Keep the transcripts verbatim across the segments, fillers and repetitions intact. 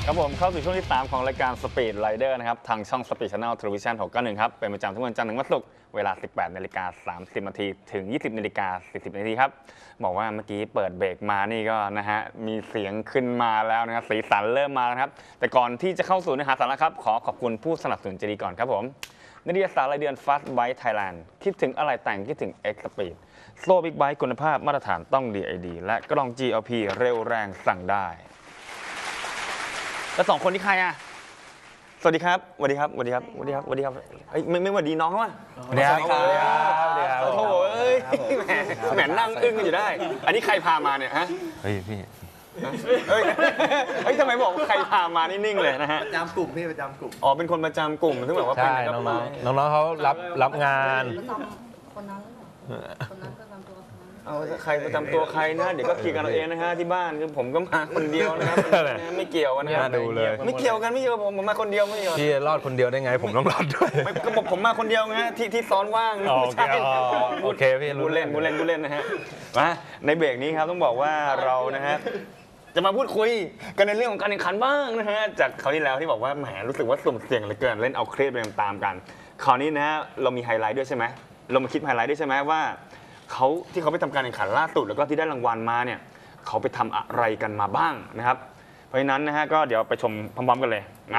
ครับผมเข้าสู่ช่วงที่สามของรายการ Speed Rider นะครับทางช่อง Speed Channel Television หกเก้าหนึ่งครับเป็นประจำทุกวันจันทร์ถึงวันศุกร์เวลา สิบแปดนาฬิกาสามสิบนาทีถึง ยี่สิบนาฬิกาสี่สิบนาทีครับบอกว่าเมื่อกี้เปิดเบรกมานี่ก็นะฮะมีเสียงขึ้นมาแล้วนะครับสีสันเริ่มมาแล้วครับแต่ก่อนที่จะเข้าสู่เนื้อหาสาระครับขอขอบคุณผู้สนับสนุนใจดีก่อนครับผมนิตยสารรายเดือน Fast Bike Thailand คิดถึงอะไรแต่งคิดถึง X Speed โซ่บิ๊กไบค์คุณภาพมาตรฐานต้อง ดี ไอ ดี และกล้อง จี แอล พี เร็วแรงสั่งได้แล้วสองคนนี้ใครอ่ะสวัสดีครับสวัสดีครับสวัสดีครับสวัสดีครับสวัสดีครับเอ้ยไม่ไม่สวัสดีน้องเขาอ่ะสวัสดีครับสวัสดีครับสวัสดีครับโอ้โหเอ้ยแหมแหมนั่งอึ้งอยู่ได้อันนี้ใครพามาเนี่ยฮะเฮ้ยพี่เฮ้ยเฮ้ยทำไมบอกใครพามานิ่งๆเลยนะฮะประจำกลุ่มพี่ประจำกลุ่มอ๋อเป็นคนประจำกลุ่มซึ่งแบบว่าเป็นใช่น้องๆน้องๆเขารับรับงานคนนั้นคนนั้นก็ทำตัวเอาใครประจำตัวใครนะเดี๋ยวก็เคลียร์กันเอาเองนะฮะที่บ้านคือผมก็มาคนเดียวนะครับไม่เกี่ยวกันนะครับดูเลยไม่เกี่ยวกันไม่เกี่ยวผมผมมาคนเดียวไม่เกี่ยวพี่รอดคนเดียวได้ไงผมต้องรอดด้วยก็บอกผมมาคนเดียวไงที่ที่ซ้อนว่างไม่ใช่โอเคพี่พูดเล่นพูดเล่นพูดเล่นนะฮะมาในเบรกนี้ครับต้องบอกว่าเรานะฮะจะมาพูดคุยกันในเรื่องของการแข่งขันบ้างนะฮะจากคราวที่แล้วที่บอกว่าแหมรู้สึกว่าสุ่มเสี่ยงเหลือเกินเล่นเอาเครียดไปตามกันคราวนี้นะฮะเรามีไฮไลท์ด้วยใช่ไหมเรามาคิดไฮไลท์ด้วยใช่ไหมว่าเขาที่เขาไปทำการแข่งขันล่าสุดแล้วก็ที่ได้รางวัลมาเนี่ยเขาไปทำอะไรกันมาบ้างนะครับเพราะฉะนั้นนะฮะก็เดี๋ยวไปชมพร้อมๆกันเลยนะ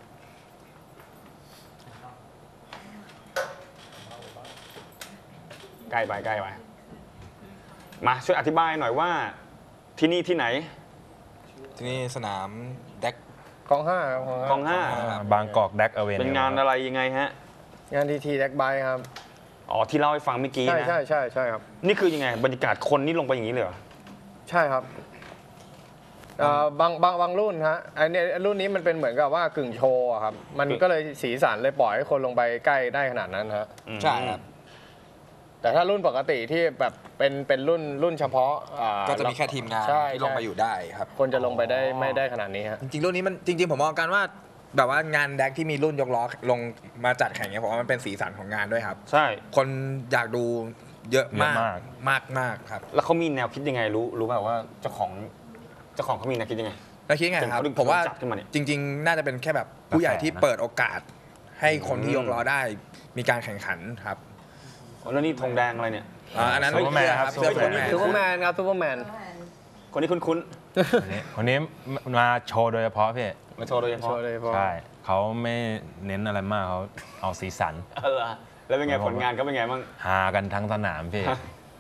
ใกล้ไปใกล้ไปมาช่วยอธิบายหน่อยว่าที่นี่ที่ไหนที่นี่สนามแดกกองห้าครับกองห้าบางกอกแดกเอาเวนเป็นงานอะไรยังไงฮะงานทีทีแดกไบครับอ๋อที่เล่าให้ฟังเมื่อกี้นะใช่ใช่ใช่ใช่ครับนี่คือยังไงบรรยากาศคนนี่ลงไปอย่างนี้เลยเหรอใช่ครับบางบางบางรุ่นฮะไอ้นี่รุ่นนี้มันเป็นเหมือนกับว่ากึ่งโชว์ครับมันก็เลยสีสันเลยปล่อยให้คนลงไปใกล้ได้ขนาดนั้นฮะใช่ครับแต่ถ้ารุ่นปกติที่แบบเป็นเป็นรุ่นรุ่นเฉพาะก็จะมีแค่ทีมงานที่ลงไปอยู่ได้ครับคนจะลงไปได้ไม่ได้ขนาดนี้ฮะจริงๆรุ่นนี้มันจริงๆผมมองกันว่าแบบว่างานแดกที่มีรุ่นยกล้อลงมาจัดแข่งเนี่ยผมว่ามันเป็นสีสันของงานด้วยครับใช่คนอยากดูเยอะมากมากมากครับแล้วเขามีแนวคิดยังไงรู้รู้ป่าวว่าเจ้าของเจ้าของเขามีแนวคิดยังไงแนวคิดยังไงครับผมว่าจริงๆน่าจะเป็นแค่แบบผู้ใหญ่ที่เปิดโอกาสให้คนที่ยกล้อได้มีการแข่งขันครับแล้วนี่ธงแดงอะไรเนี่ยอันนั้นซูเปอร์แมนครับซูเปอร์แมนซูเปอร์แมนครับซูเปอร์แมนคนนี้คุ้นๆคนนี้มาโชว์โดยเฉพาะพี่มาโชว์โดยเฉพาะใช่เขาไม่เน้นอะไรมากเขาเอาสีสันเออแล้วเป็นไงผลงานเขาเป็นไงบ้างฮากันทั้งสนามพี่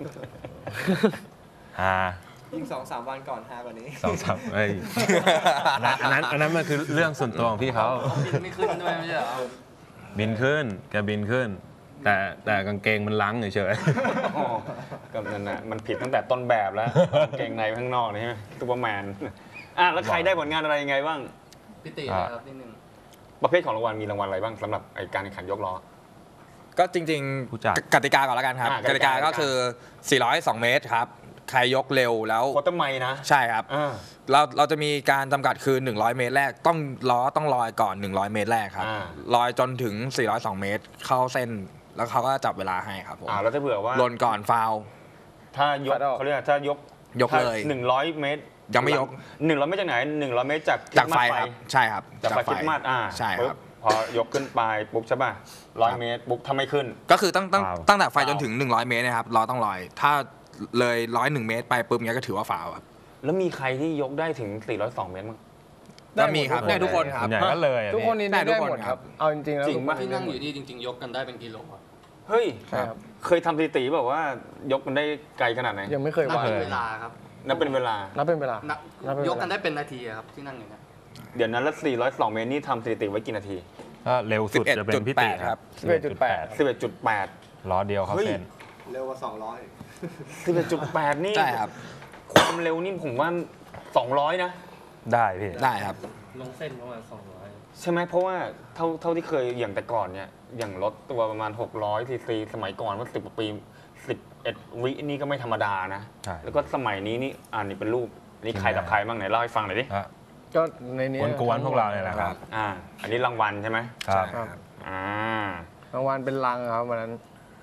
ฮายิ่งสองสามวันก่อนฮากว่านี้สองสามเอ้ยอันนั้นอันนั้นมันคือเรื่องส่วนตัวของพี่เขาบินไม่ขึ้นด้วยไม่ใช่เหรอบินขึ้นแกบินขึ้นแต่แต่กางเกงมันล้างเฉยๆก็นั่นน่ะมันผิดตั้งแต่ต้นแบบแล้วกางเกงในข้างนอกนี่ใช่ไหมซูเปอร์แมนอ่ะแล้วใครได้ผลงานอะไรยังไงบ้างพี่ตีครับนิดนึงประเภทของรางวัลมีรางวัลอะไรบ้างสำหรับการแข่งขันยกล้อก็จริงๆกติกาก่อนแล้วกันครับกติกาก็คือสี่ร้อยสองเมตรครับใครยกเร็วแล้วโคตรไม่นะใช่ครับเราเราจะมีการจำกัดคือหนึ่งร้อยเมตรแรกต้องล้อต้องลอยก่อนหนึ่งร้อยเมตรแรกครับลอยจนถึงสี่ร้อยสองเมตรเข้าเส้นแล้วเขาก็จับเวลาให้ครับผมอ่าแล้วถ้าเผื่อว่าลนก่อนฟาวถ้ายกเขาเรียกถ้ายกยกเลยหนึ่งร้อยเมตรยังไม่ยกหนึ่งร้อยเมตรจากไหนหนึ่งร้อยเมตรจากจากไฟครับใช่ครับจากไฟคิดมาดอ่าใช่ครับพอยกขึ้นไปปุ๊บใช่ป่ะร้อยเมตรปุ๊บทำไมขึ้นก็คือตั้งตั้งตั้งแต่ไฟจนถึงหนึ่งร้อยเมตรนะครับเราต้องลอยถ้าเลยร้อยหนึ่งเมตรไปปุ๊บเงี้ยก็ถือว่าฟาวครับแล้วมีใครที่ยกได้ถึงสี่ร้อยสองเมตรมั้งได้มีครับได้ทุกคนครับใหญ่ก็เลยทุกคนนี่ได้ทุกคนครับเอาจริงๆแล้วที่นั่งอยู่นี่จริงๆยกกันได้เป็นกิโลครับเฮ้ยเคยทำสถิติแบบว่ายกกันได้ไกลขนาดไหนยังไม่เคยวัดเวลาครับนับเป็นเวลานับเป็นเวลายกกันได้เป็นนาทีครับที่นั่งอย่างนี้เดี๋ยวนั้นแล้วสี่ร้อยสองเมตรนี่ทำสถิติไว้กี่นาทีถ้าเร็วสุดจะเป็นพี่ตีครับสิบเอ็ดจุดแปดสิบเอ็ดจุดแปดล้อเดียวเขาเส้นเร็วกว่าสองร้อยสิบเอ็ดจุดแปดนี่ใช่ครับความเร็วนี่ผมว่าสองร้อยนะได้พี่ได้ครับลงเส้นประมาณสองร้อยใช่ไหมเพราะว่าเท่าเท่าที่เคยอย่างแต่ก่อนเนี่ยอย่างรถตัวประมาณหกร้อยซีซีสมัยก่อนว่าสิบกว่าปีสิบเอ็ดวินี่ก็ไม่ธรรมดานะแล้วก็สมัยนี้นี่อ่านนี่เป็นรูปนี่ใครกับใครบ้างไหนเล่าให้ฟังหน่อยดิก็ในนี้กวนพวกเราเนี่ยแหละครับอ่าอันนี้รางวัลใช่ไหมครับอ่ารางวัลเป็นลังครับวันนั้น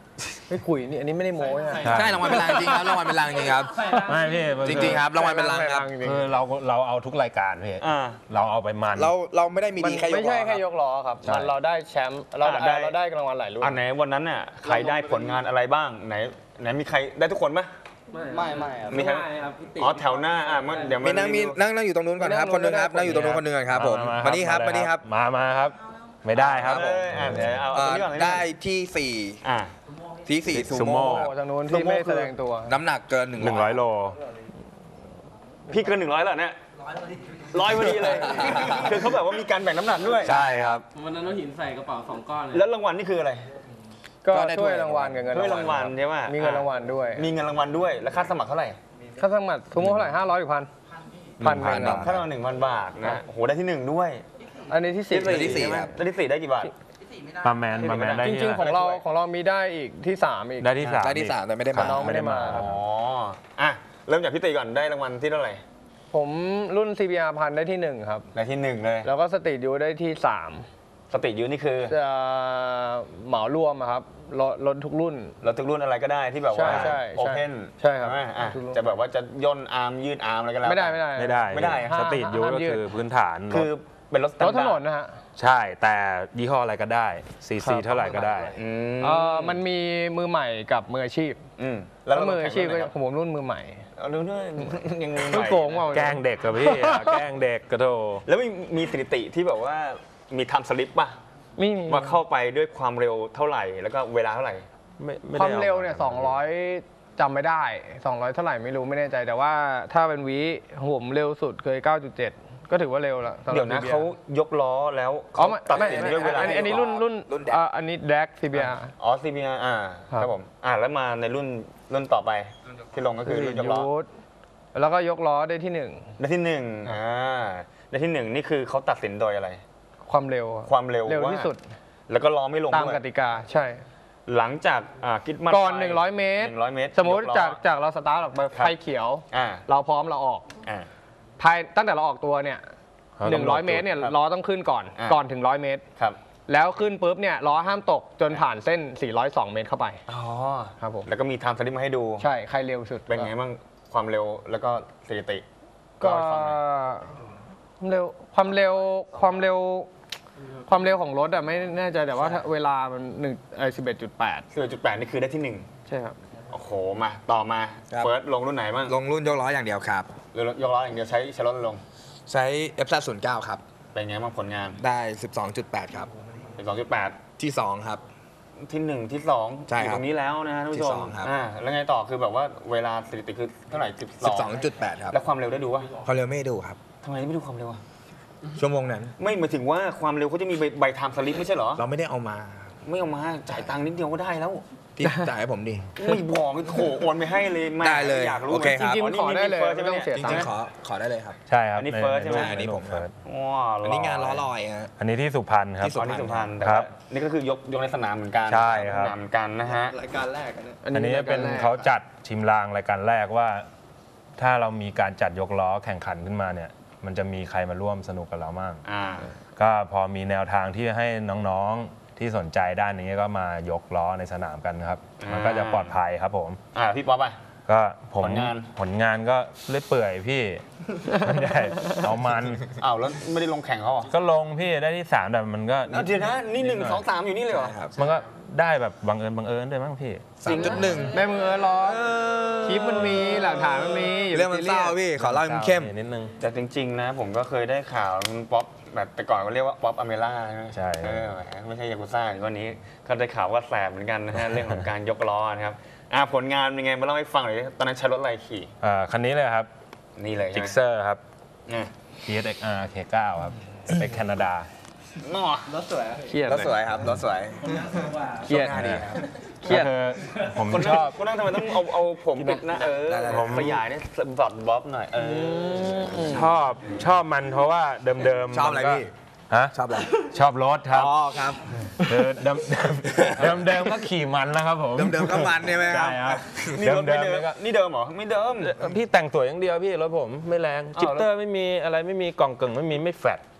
ไม่คุยนี่อันนี้ไม่ได้โม้นะใช่รางวัลเป็นรางจริงครับรางวัลเป็นรางจริงครับไม่พี่มันจริงๆครับรางวัลเป็นรางครับคือเราเราเอาทุกรายการพี่อ่าเราเอาไปมันเราเราไม่ได้มีมันดีแค่ยกไม่ใช่แค่ยกกล้อครับใช่มันเราได้แชมป์เราอ่าได้ได้เราได้รางวัลหลายรุ่นอันไหนวันนั้นน่ะใครได้ผลงานอะไรบ้างไหนไหนมีใครได้ทุกคนไหมไม่ไม่ครับมีใครครับพี่ติอ๋อแถวหน้าอ่ะมันเดี๋ยวมีนั่งมีนั่งนั่งอยู่ตรงนู้นก่อนครับคนหนึงครับนั่งอยู่ตรงนู้นคนหนึงก่อนครับผมมานี่ครับมานี่ครับมามาครับ ไม่ได้ครับเอออ่ะเดี๋ยวเอาเอ่เอาอที่ก่อนเลยได้ที่สี่อ่ะที่สี่ซูซูโม่โม่โอ้ทางนู้นที่ไม่แสดงตัวน้ำหนักเกินหนึ่งหนึ่งร้อยโลพี่เกินหนึ่งร้อยแล้วเนี่ยร้อยพอดีเลย คือเขาแบบว่ามีการแบ่งน้ำหนักด้วยใช่ครับวันนั้นเราหินใส่กระเป๋าสองก้อนเลยแล้วรางวัลนี่คืออะไรก็ถ้วยรางวัลกับเงินถ้วยรางวัลใช่ไหมมีเงินรางวัลด้วยมีเงินรางวัลด้วยแล้วค่าสมัครเท่าไหร่ค่าสมัครสมมติเท่าไหร่ห้าร้อยหรือพันพันหนึ่งครับค่าสมัครหนึ่งพันบาทนะโอ้โหได้ที่หนึ่งด้วยอันนี้ที่สี่ได้ที่สี่ใช่ไหมครับได้ที่สี่ได้กี่บาทมาแมนมาแมนได้จที่ริงๆของเราของเรามีได้อีกที่สามอีกได้ที่สามได้ที่สามแต่ไม่ได้แต่มาน้องไม่ได้มาครับอ๋ออ่ะเริ่มจากพี่ตีก่อนได้รางวัลที่เท่าไหร่ผมรุ่น ซี บี อาร์ พันได้ที่หนึ่งครับได้ที่หนึ่งเลยแล้วก็สตรีทยูได้ที่สามสติยูนี่คือจะเหมารวมอะครับรถรถทุกรุ่นรถทุกรุ่นอะไรก็ได้ที่แบบว่าใช่ใช่โอใช่เพนใช่ครับอ่ะทุกรุ่นจะแบบว่าจะย่นอาร์มยืดอาร์มอะไรก็แล้วไม่ได้ไม่ได้ไม่ได้ไม่ได้สตรีทยูห้ามก็ยืดคือพื้นฐานคือเป็นรถรถถนนนะฮะใช่ แต่ยี่ห้ออะไรก็ได้ซีซีเท่าไหร่ก็ได้อืมเออมันมีมือใหม่กับมืออาชีพอืมแล้วมืออาชีพก็แข่งของผมรุ่นมือใหม่เอาดูด้วยยังรุ่นโกงเปล่าแกล้งเด็กกับพี่อะแกล้งเด็กกระโถแล้วมีมีสถิติที่แบบว่ามีทำสลิปป่ะมีมีว่าเข้าไปด้วยความเร็วเท่าไหร่ แล้วก็เวลาเท่าไหร่ไม่ไม่คได้วามเร็วเนี่ยสองร้อยจำไม่ได้สองร้อยเท่าไหร่ไม่รู้ไม่แน่ใจ แต่ว่าถ้าเป็นวิของผมเร็วสุดเคย เก้าจุดเจ็ด ก็ถือว่าเร็วแล้วสำหรับเดี๋ยวนะซี บี อาร์เขายกล้อแล้วอ๋อเขาไม่ตัดไม่สินไม่ด้วยเวลาอันนี้อันนี้รุ่นรุ่นรุ่นแดกอ่าอันนี้แดก ซี บี อาร์อ๋อ ซี บี อาร์ อ่าครับครับผมอ่าแล้วมาในรุ่นรุ่นต่อไปที่ลงก็คือรุ่นยกล้อยูทแล้วก็ยกล้อได้ที่หนึ่งได้ที่หนึ่งอ่าได้ที่หนึ่งนี่คือเขาตัดสินโดยอะไรความเร็วความเร็วเร็วว่าที่สุดแล้วก็ล้อไม่ลงตามด้วยกติกาใช่หลังจากอ่าคิดมัดก่อนไปหนึ่งร้อยเมตรหนึ่งร้อยเมตรสมมุติยล้อจากจากเราสตาร์ทออกไปครับไฟเขียวอ่าเราพร้อมเราออกอ่าภายตั้งแต่เราออกตัวเนี่ยหนึ่งร้อยเมตรเนี่ยครับล้อต้องขึ้นก่อนอ่าก่อนถึงร้อยเมตรครับแล้วขึ้นปุ๊บเนี่ยล้อห้ามตกจนผ่านเส้น สี่ร้อยสอง เมตรเข้าไปอ๋อครับผมแล้วก็มีไทม์สลิปมาให้ดูใช่ใครเร็วสุดเป็นไงบ้างความเร็วแล้วก็สถิติก็เล่าให้ฟังหน่อยความเร็วความเร็วความเร็วความเร็วของรถอะไม่แน่ใจแต่ว่าถ้าเวลามันหนึ่งเออสิบเอ็ดจุดแปดสิบเอ็ดจุดแปดนี่คือได้ที่หนึ่งใช่ครับโอ้โหมาต่อมาครับเฟิร์สลงรุ่นไหนบ้างลงรุ่นยกล้ออย่างเดียวครับหรือยกล้ออย่างเดียวใช้ใช้รถลงใช้ เอฟ ศูนย์เก้า ครับเป็นไงบ้างผลงานได้ สิบสองจุดแปด ครับเป็นสองจุดแปดที่สองครับที่หนึ่งที่สองใช่อยู่ครับตรงนี้แล้วนะฮะท่านผู้ชที่มสองครับอ่าแล้วไงต่อคือแบบว่าเวลาสถิติคือเท่าไหร่สิบสสิอบ งสองจุดแปด ครับแล้วความเร็วได้ดูวะความเร็วไม่ดูครับทำไมไม่ดูความเร็วอะชั่วโมงนั้นไม่หมายถึงว่าความเร็วเขาจะมีใบใบไทม์สลิปไม่ใช่เหรอเราไม่ได้เอามาไม่เอามาจ่ายตังค์นิดเดียวก็ได้แล้วพี่จ่ายให้ผมดิไม่บอกไม่โถโอนไปให้เลยแม่ได้เลยอยากรู้โอเคครับจริงๆขอได้เลยฟิร์สใช่หไม่ต้องเสียจริงๆขอขอได้เลยครับใช่ครับอันนี้เฟิร์สใช่ไหมใช่อันนี้ผมครับว้าวอันนี้งานล้อลอยฮะอันนี้ที่สุพรรณครับที่สุอ๋อนี่สุพรรณแต่ครัว่าบนี่ก็คือยกยกในสนามเหมือนกันใช่ครับสนามเหมือนกันนะฮะรายการแรกอันนี้อันนี้เป็นเขาจัดชิมลางรายการแรกว่า ถ้าเรามีการจัดยกล้อแข่งขันขึ้นมาเนี่ย มันจะมีใครมาร่วมสนุกกับเราบ้างอ่าก็พอมีแนวทางที่ให้น้องๆที่สนใจด้านนี้ก็มายกล้อในสนามกันครับอ่ามัมันก็จะปลอดภัยครับผมอ่าพี่ป๊อปอ่ะก็ผมผลงานผลงานก็เลื่อยเปื่อยพี่ ไม่ได้เอามันอ้าวแล้วไม่ได้ลงแข่งเขาเหรอก็ลงพี่ได้ที่สามแต่มันก็เดี๋ยวนะนี่หนึ่งสองสามอยู่นี่เลยเหรอครับมันก็ได้แบบบังเอิญบังเอิญด้วยมั้งพี่สามจุดหนึ่งแม่มือล้อคลิปมันมีหลักฐานมันมีย่าไปเรื่องมันเศร้าซียสพี่ ขอเล่าให้มันเข้มนิดนึงแต่จริงๆนะผมก็เคยได้ข่าวคุณป๊อปแบบแต่ก่อนก็เรียกว่าป๊อปอเมล่าใช่ไหมใช่เออแหมไม่ใช่ยากุซ่าอย่างวันนี้ก็ได้ข่าวว่าแสบเหมือนกันนะฮะ เรื่องของการยกล้อนะครับอ่าผลงานเป็นไงมาเล่าให้ฟังหน่อยดิตอนนั้นใช้รถอะไรขี่อ่าคันนี้เลยครับนี่เลยใช่จิไหกมเซอร์ครับเนี่ยที เอส เอ็กซ์ อาร์ เค เก้า ครับเป็นแคนาดาน่อรถสวยเครียดรถสเลวยยครับ รถสวยเครียดช่วงหน้าดีครับเครียดก็คือผมคนชนั่งอบคนนั่งทำไมต้องเอาเอาผมปิดหนะเออได้ได้ได้ผมขยายเนี่ยสอดบ๊อบหน่อยเออชอบชอบมันเพราะว่าเดิมๆชอบอะไรมันก็พี่ฮะชอบอะไรชอบรถครับอ๋อครับคือเดิมเดิมเดิมๆก็ขี่มันแล้วครับผมเดิมๆก็มันใช่ไหมครัใช่ครับนี่รถไม่เดิมเดิๆมนี่ก็นี่เดิมเหรอไม่เดิมพี่แต่งสวยอย่างเดียวพี่รถผมไม่แรงอ้าวจิปเตอร์ไม่มีอะไรไม่มีกล่องกึ่งไม่มีไม่แฟลต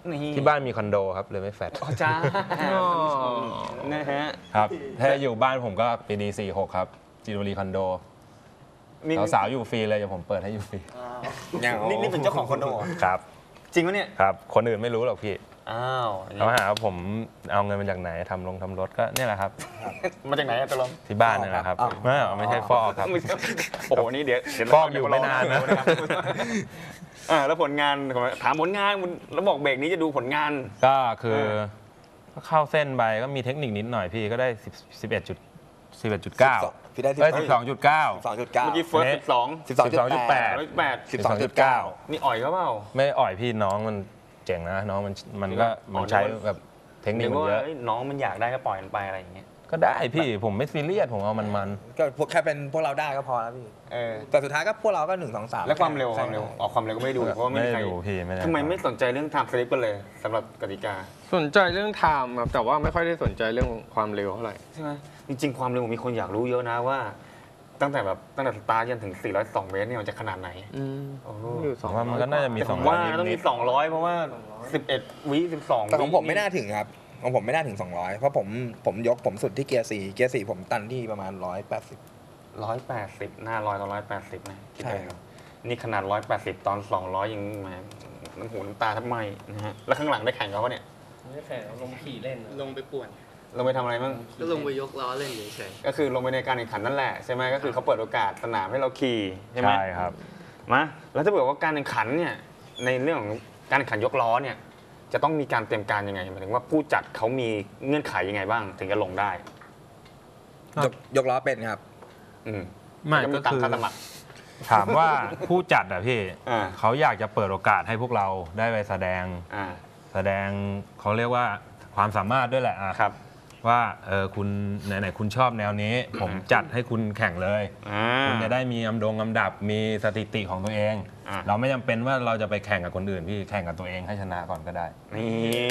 นี่ที่บ้านมีคอนโดครับเลยไม่แฟตอ๋อจ้านะฮะครับถ้าอยู่บ้านผมก็ปีดีสี่หกครับจินบุรีคอนโดนี่สาวๆอยู่ฟรีเลยเดี๋ยวผมเปิดให้อยู่ฟรีนี่นี่เป็นเจ้าของคอนโดเหรอครับจริงปะเนี่ยครับคนอื่นไม่รู้หรอกพี่อ้าวเขาหาว่าผมเอาเงินมาจากไหนทำลงทำรถก็เนี่ยแหละครับมาจากไหนอะตกลงที่บ้านนี่แหละครับไม่ไม่ใช่ฟอกครับไม่ใช่โอ้โหนี่เดี๋ยวเดี๋ยวฟอกอยู่ไม่นานนะครับอ่าแล้วผลงานถามผลงานแล้วบอกเบรกนี้จะดูผลงานก็คือก็เข้าเส้นไปก็มีเทคนิคนิดหน่อยพี่ก็ได้สิบเอ็ดจุดสิบเอ็ดจุดเก้าพี่ได้ได้สิบสองจุดเก้าสองจุดเก้าเมื่อกี้เฟิร์สสิบสองสิบสองจุดแปดร้อยแปดสิบสองจุดเก้านี่อ่อยเขาเปล่าไม่อ่อยพี่น้องมันเจ๋งนะน้องมันมันก็อ๋อมันใช้แบบเทคนิคมันเยอะเดี๋ยวว่าน้องมันอยากได้ก็ปล่อยมันไปอะไรอย่างเงี้ยก็ได้พี่ผมไม่ซีเรียสผมเอามันมันก็พวกแค่เป็นพวกเราได้ก็พอแล้วพี่เออแต่สุดท้ายก็พวกเราก็หนึ่งสองสามแล้วความเร็วความเร็วออกความเร็วก็ไม่ได้ดูเพราะว่าไม่ไม่มีได้ใครดูพี่ไม่ได้ทำไมไม่สนใจเรื่อง time slip กันเลยสำหรับกติกาสนใจเรื่องไทม์ครับแต่ว่าไม่ค่อยได้สนใจเรื่องความเร็วเท่าไหร่ใช่ไหมจริงๆ ความเร็วมีคนอยากรู้เยอะนะว่า ตั้งแต่แบบตั้งแต่สตาร์ทจนถึงสี่ร้อยสองเมตรเนี่ยมันจะขนาดไหนอืมโอ้โหอยู่ผสองมว่ามันก็น่าจะมีแต่สผองมร้อว่าย ต้องนิมีดสองร้อยเพราะว่าสิบเอ็ดวิสิบสองแต่ของผมไม่น่าถึงครับของผมไม่น่าถึงสองร้อยเพราะผมผมยกผมสุดที่เกียร์สี่เกียร์สี่ผมตันที่ประมาณร้อยแปดสิบร้อยแปดสิบหน้าร้อยต่อร้อยแปดสิบนะคิดใช่ดูครับนี่ขนาดร้อยแปดสิบตอนสองร้อยยังแหมน้ำหูน้ำตาแทบไหมนะฮะแล้วข้างหลังได้แข่งกับเขาปะเนี่ยไม่แข่งลงขี่เล่นลงไปป่วนเราไปทำอะไรบ้างก็ลงไปยกล้อเล่นเฉยก็คือลงไปในการแข่งขันนั่นแหละใช่ไหมก็คือเขาเปิดโอกาสสนามให้เราขี่ใช่ไหมใช่ครับมาแล้วถ้าเกิดว่าการแข่งขันเนี่ยในเรื่องของการแข่งขันยกล้อเนี่ยจะต้องมีการเตรียมการยังไงหมายถึงว่าผู้จัดเขามีเงื่อนไขยังไงบ้าง ถึงจะลงได้ยกยกล้อเป็นครับอืมไม่จะมีก็ตามคือค่าสมัครถามว่าผู้จัดอะพี่อ่าเขาอยากจะเปิดโอกาสให้พวกเราได้ไปแสดงอ่าแสดงเขาเรียกว่าความสามารถด้วยแหละอะครับว่าเออคุณไหนๆคุณชอบแนวนี้ ผมจัดให้คุณแข่งเลยอ่าคุณจะได้มีอำดงอำดับมีสถิติของตัวเองอ่ะเราไม่จำเป็นว่าเราจะไปแข่งกับคนอื่นพี่แข่งกับตัวเองให้ชนะก่อนก็ได้นี่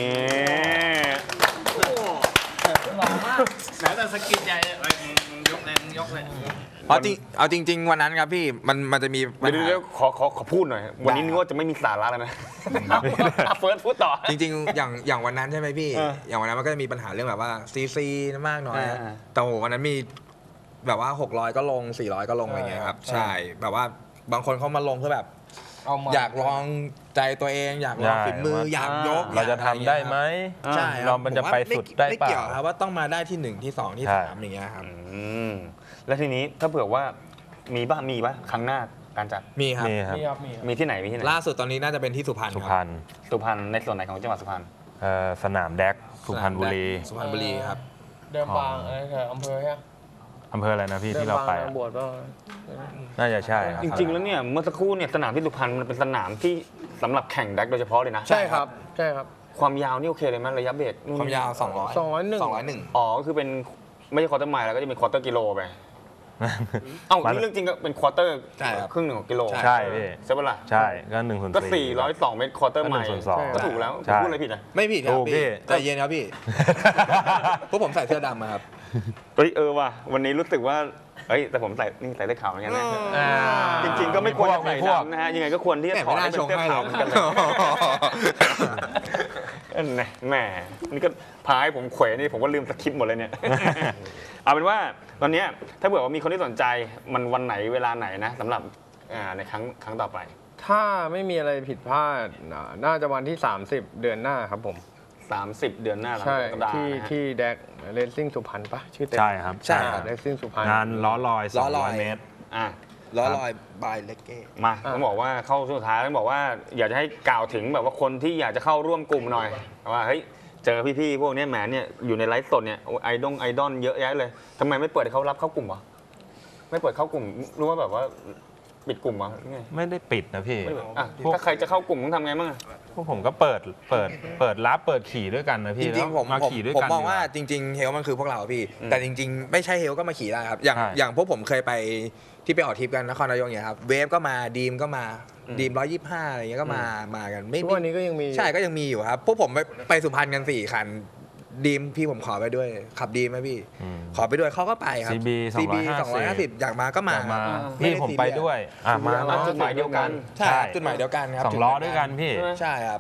ๆไหนแต่สกิดใหญ่เลยเอ้ยมึงยกเลยมึงยกเลยเอาจริงเอาจริง ๆ วันนั้นครับพี่มันมันจะมีปัญเดี๋ยวหาเดี๋ยวขอขอขอพูดหน่อย วันนี้นึกว่าจะไม่มีสาระแล้วนะเฟิร์สพูดต่อจริงๆ อย่างอย่างวันนั้นใช่ไหมพี่เอออย่างวันนั้นมันก็จะมีปัญหาเรื่องแบบว่าซีซีมากน้อยครับอ่าแต่โหวันนั้นมีแบบว่าหกร้อยก็ลงสี่ร้อยก็ลงอะไรเงี้ยครับ ใช่ แบบว่าบางคนเขามาลงเพื่อแบบเอามาอยากลองใจตัวเอง อยากลองใช่ฝีมือว่าอยากยกเราจะทำได้ไหมใช่เรามันจะไปสุดได้ไม่เปล่าเกี่ยวครับว่าต้องมาได้ที่หนึ่งที่สองที่ใช่สามอย่างเงี้ยครับอืมแล้วทีนี้ถ้าเผื่อว่ามีบ้างมีปะครั้งหน้าการจัดมีครับนี่ครับมีครับมีครับมีที่ไหนมีที่ไหนล่าสุดตอนนี้น่าจะเป็นที่สุพรรณสุคพรรับรณสุพรรณในส่วนไหนของจังหวัดสุพรรณเอ่อสนามแดกสุพรรณบุรีสุพรรณบุรีครับเดิมบางอะไรแถวอำเภอใช่ไหมอำเภออะไรนะพี่เดิมที่เราบางไปนางบวชป่ะน่าจะใช่ครับจริงๆแล้วเนี่ยเมื่อสักครู่เนี่ยสนามที่สุพรรณมันเป็นสนามที่สำหรับแข่งแดกโดยเฉพาะเลยนะใช่ครับใช่ครับความยาวนี่โอเคเลยไหมระยะเบรกนู่นความยาว สองร้อยสองร้อยหนึ่งสองร้อยหนึ่งอ๋อก็คือเป็นไม่ใช่ควอเตอร์ไมล์แล้วก็จะเป็นควอเตอร์กิโลไปเอ้ามันนี่เรื่องจริงก็เป็นควอเตอร์ใช่ครับครึ่งหนึ่งของกิโลใช่พี่ใช่ปะล่ะใช่ก็หนึ่งส่วนก็สี่สี่ร้อยสองเมตรควอเตอร์ไมล์ก็หนึ่งส่วนสองก็ถูกแล้วใช่พูดอะไรผิดอ่ะไม่ผิดครัถูบกพี่พี่ใจเย็นครับพี่ พวกผมใส่เสื้อดำมาครับเฮ้ยเออว่ะวันนี้รู้สึกว่าเฮ้ยแต่ผมใส่นี่ใส่ได้ขาวเหมือนกันนะอ่าจริงๆก็ไม่ควรจะมีใส่พวกดำนะฮะยังไงก็ควรที่จะแหม่ถอดไม่ให้น่าเป็นชงเสื้อให้ขาวเหมือนกันเลย เออแหม่แหม่นี่ก็พายผมเขวนี่ผมก็ลืมสคริปต์หมดเลยเนี่ย เอาเป็นว่าตอนเนี้ยถ้าเผื่อว่ามีคนที่สนใจมันวันไหนเวลาไหนนะสำหรับอ่าในครั้งครั้งต่อไปถ้าไม่มีอะไรผิดพลาดน่ะน่าจะวันที่ สามสิบ เดือนหน้าครับผมสามสิบ เดือนหน้าหลังใช่กรกฎาคมที่นะฮะที่แดกเรซซิ่งสุพรรณปะชื่อเต็มใช่ครับใช่ครับเรซซิ่งสุพรรณงานล้อลอยล้อลอยสองร้อยเมตรอ่ะล้อลอยบายเล็กเก้มาอ่ะต้องบอกว่าเข้าช่วงสุดท้ายต้องบอกว่าอยากจะให้กล่าวถึงแบบว่าคนที่อยากจะเข้าร่วมกลุ่มหน่อยว่าเฮ้ยเจอพี่ๆพวกเนี้ยแหมเนี่ยอยู่ในไลฟ์สดเนี่ยโอ้ไอดงไอดอลเยอะแยะเลยทำไมไม่เปิดให้เขารับเข้ากลุ่มวะไม่เปิดเข้ากลุ่มรู้ว่าแบบว่าปิดกลุ่มวะหรือไงไม่ได้ปิดนะพี่ไม่เปิดอ่ะถ้าใครจะเข้ากลุ่มต้องทำไงบ้างอะพวกผมก็เปิดเปิดเปิดรับเปิดขี่ด้วยกันนะจพี่ริงๆผมแล้วมาผมขี่ด้วยผมกันมองว่าดีกจริงๆเฮลมันคือพวกเราพี่ แต่จริง ๆ ไม่ใช่เฮลก็มาขี่ได้ครับ อย่างใช่อย่างพวกผมเคยไปที่ไปออกทริปกันนครนายกเนี่ยครับเวฟก็มาดีมก็มาดีมร้อยยี่สิบห้าอะไรเงี้ยก็มามากันไม่ทุกไม่วันนี้ก็ยังมีใช่ก็ยังมีอยู่ครับ พวกผมไปไปสุพรรณกันสี่คันดีมพี่ผมขอไปด้วย ขับดีมไหมพี่อืมขอไปด้วยเขาก็ไปครับซี บีซีบีสสออง งร้ร้ออย ยห้าห้าสิสิบบอยากมาก็มาอยากมาไม่พี่ได้ผมซีไปเรีสด้วยอ่ะมาอ่ะเนาะจุดหมายเดียวกันใช่ครับจุดหมายเดียวกันครับสองล้อด้วยกันพี่ใช่ครับ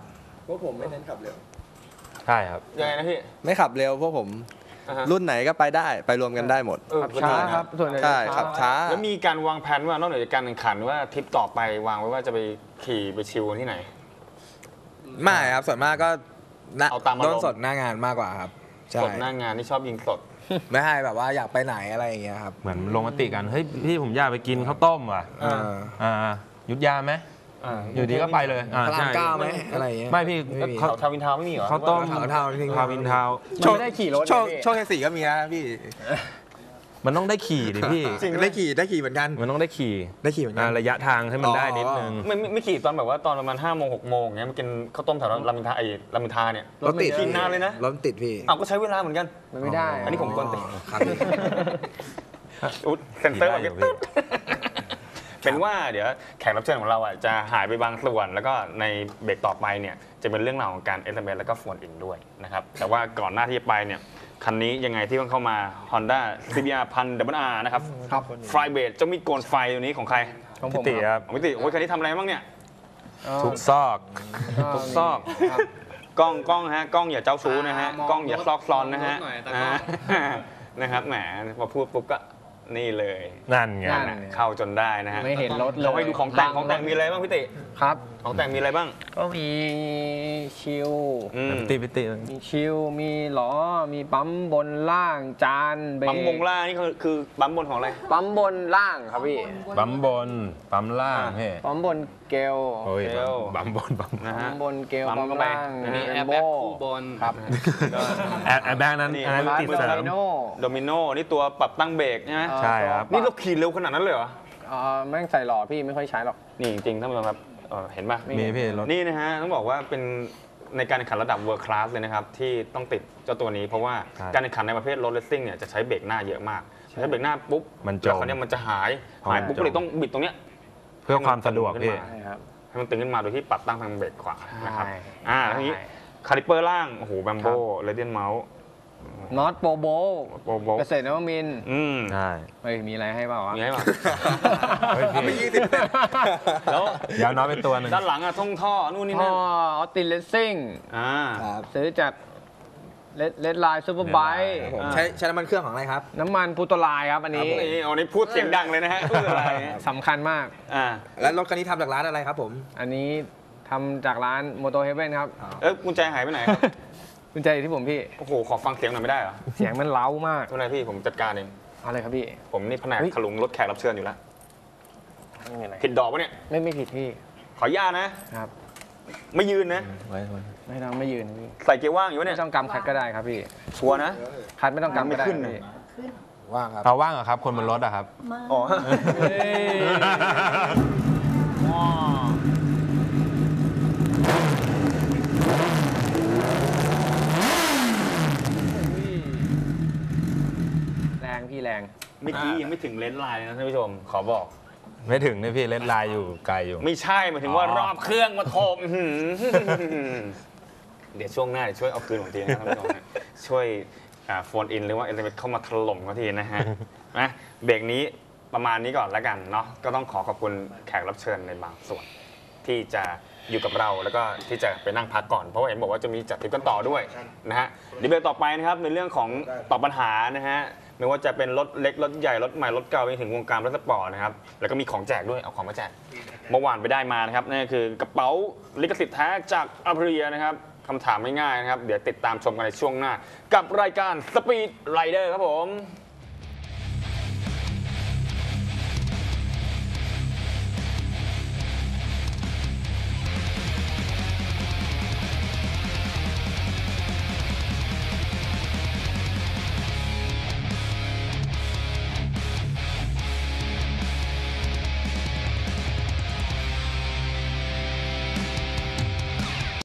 พวกผมไม่เน้นขับเร็วใช่ครับยังไงนะพี่ไม่ขับเร็วพวกผมอ่าฮะรุ่นไหนก็ไปได้ไปรวมกันได้หมดเออขับช้าครับส่วนใหญ่ใช่จะขับช้าแล้วมีการวางแผนว่านอกเหนือจากการแข่งขันว่าทริปต่อไปวางไว้ว่าจะไปขี่ไปชิลที่ไหนไม่ครับส่วนมากก็ณเอาตามอารมณ์โดนสดหน้างานมากกว่าครับใช่สดหน้างานที่ชอบยิงสดไม่ให้แบบว่าอยากไปไหนอะไรอย่างเงี้ยครับเหมือนลงมติกัน เฮ้ยพี่ผมอยากไปกินข้าวต้มว่ะเอออ่ายุทธยาไหมอยู่ดีก็ไปเลยอ่าพระรามใช่เก้าไหมอะไรอย่างเงี้ยไม่พี่ไม่มีเขาเขาทาวินทาวน์ไม่มีเหรอข้าวต้มขาวเท่าที่ทาวินทาวน์มันไม่ได้ขี่รถโชคไงพี่โชคชัยสี่ก็มีนะพี่มันต้องได้ขี่ดิพี่ได้ขี่ได้ขี่เหมือนกันมันต้องได้ขี่ได้ขี่เหมือนกัอ่าน ระยะทางให้มันได้นิดนึงไม่ไม่ไม่ขี่ตอนแบบว่าตอนประมาณห้าโมงหกโมงเงี้ยมากินข้าวต้มแถวรามอินทราไอ้รามอินทราเนี่ยรถติดกินนานเลยนะรถติดพี่อ้าวก็ใช้เวลาเหมือนกันมันไม่ได้อันนี้ผมกวนตีนครับอุ๊ยเซ็นเตอร์ได้แบบอยู่นี้พี่เป็นว่าเดี๋ยวแขกรับเชิญของเราอ่ะจะหายไปบางส่วน แล้วก็ในเบรกต่อไปเนี่ยจะเป็นเรื่องราวของการ เอส เอ็ม เอส แล้วก็โฟนอินด้วยนะครับแต่ว่าก่อนหน้าที่จะไปเนี่ยคันนี้ยังไงที่เพิ่งเข้ามา Honda ซี บี อาร์ พันดับเบิลอาร์นะครับครับไฟเบรดเจ้ามีดโกนไฟตัวนี้ของใครของผพี่มติครับของพี่ติโอ้ยคันนี้ทำอะไรบ้างเนี่ยทุกซอกทุกซอกครับกล้องกล้องฮะกล้องอย่าเจ้าชู้นะฮะมองกล้องอย่าซอกซอนนะฮะมองรถหน่อยตากล้องอ่านะครับแหมพอพูดปุ๊บก็นี่เลยนั่นไงนั่นนะเข้าจนได้นะฮะไม่เห็นรถเลยเราให้ดูของแต่งของแต่งมีอะไรบ้างพี่ติครับของแต่งมีอะไรบ้างก็มีชิลอืมพี่ติพี่ติมีชิลมีล้อมีปั๊มบนล่างจานเบรกปั๊มบงล่างนี่คือคือปั๊มบนของอะไรปั๊มบนล่างครับพี่ปั๊มบน ปั๊มล่างพี่ปั๊มบนเกลโอ้ยเกลปั๊มบนปั๊มนะปั๊ฮะมบนเกลปั๊มปั๊มเข้าไปล่างอันนี้แอร์โบแบ็คคู่บนครับแอร์แอร์แบ็กนั้นนี่อันนั้นติดเสริมโน่โดมิโนนี่ตัวปรับตั้งเบรกใช่ไหมใช่ครับนี่เราขี่เร็วขนาดนั้นเลยเหรอเอ่อแม่งใส่หล่อพี่ไม่ค่อยใช้หรอกนี่จริงๆท่านผู้ชมครับเอ่อเห็นป่ะมีพี่รถนี่นะฮะต้องบอกว่าเป็นในการแข่งขันระดับ World Class เลยนะครับ ที่ต้องติดเจ้าตัวนี้ เพราะว่าใช่การแข่งขันในประเภทรถเลสซิ่งเนี่ยจะใช้เบรกหน้าเยอะมากใช้เบรกหน้าปุ๊บมันจมแล้วคราวเนี้ยมันจะหายเพราะหายมันปุ๊บจมก็เลยต้องบิดตรงเนี้ยเพื่อความสะดวกพี่ให้มันใช่ครับให้มันตึงขึ้นมาโดยที่ปรับตั้งทางเบรกขวานะครับใช่อ่าแล้วทีนี้ใช่คาลิปเปอร์ล่างโอ้โหแบมโบเรเดียนเมาส์น็อตโปโบโบโบเกษตรนวมินทร์อืมใช่เฮ้ยมีอะไรให้เปล่าวะมีให้ป่ะเฮ้ยพี่เอาไปยี่สิบแล้วยาวน้อยเป็นตัวหนึ่งด้านหลังอะท่องท่อนู่นนี่ท่อนั่นออสตินเลสซิ่งอ่าครับซื้อจากเลดเลดไลน์ซูเปอร์ไบค์ผมใช้ใช้น้ำมันเครื่องของอะไรครับน้ำมันพูโตไลน์ครับอันนี้นี่เอานี่พูดเสียงดังเลยนะฮะพูดอะไรสำคัญมากอ่าแล้วรถคันนี้ทำจากร้านอะไรครับผมอันนี้ทำจากร้านโมโตเฮเ e นครับเอ้ยกุญแจหายไปไหนครับกุญแจอยู่ที่ผมพี่โอ้โห ขอฟังเสียงหน่อยไม่ได้เหรอเสียงมันเล้ามากไม่เป็นไรพี่ผมจัดการเองเอะไรครับพี่ผมนี่แผนกเฮ้ยขลุงรถแขกรับเชิญอยู่แล้วไม่มีอะไรผิดดอกปะเนี่ยไม่ไม่ผิดพี่ขออนุญาตนะครับไม่ยืนนะไว้ไว้ไม่ต้องไม่ยืนนะพี่ใส่เกียร์ว่างอยู่วะเนี่ยไม่ต้องกำคัดก็ได้ครับพี่ชัวร์นะคัดไม่ต้องกำก็ได้ไม่ขึ้นครับเลยพี่ว่างครับเอาว่างเหรอครับ คนบนรถอะครับอ๋อเฮ้ยแรงพี่แรงเมื่อกี้ยังไม่ถึงเลนส์ไลน์เลยนะท่านผู้ชม ขอบอกไม่ถึงนี่พี่เลนไลน์อยู่ไกลอยู่ไม่ใช่หมายถึงว่าอ๋อรอบเครื่องมาโถมอื้อหือเดี๋ยวช่วงหน้าเดี๋ยวช่วยเอาคืนของทีนะท่านผู้ชมนะช่วยโฟนอินหรือว่าเอสเอ็มเอสเข้ามาถล่มเขาทีนะฮะนะเบรกนี้ประมาณนี้ก่อนแล้วกันเนาะก็ต้องขอขอบคุณแขกรับเชิญในบางส่วน ที่จะอยู่กับเราแล้วก็ที่จะไปนั่งพักก่อนเพราะว่าเห็นบอกว่าจะมีจัดทริปกันต่อด้วยนะฮะเดี๋ยวเบรกต่อไปนะครับในเรื่องของตอบปัญหานะฮะไม่ว่าจะเป็นรถเล็กรถใหญ่รถใหม่รถเก่าไปถึงวงการรถสปอร์ตนะครับแล้วก็มีของแจกด้วยเอาของมาแจกเมื่อวานไปได้มานะครับนั่นก็คือกระเป๋าลิขสิทธิ์แท้จากอัพเรียนะครับคำถามง่ายๆนะครับเดี๋ยวติดตามชมกันในช่วงหน้า กับรายการ Speed Rider ครับผม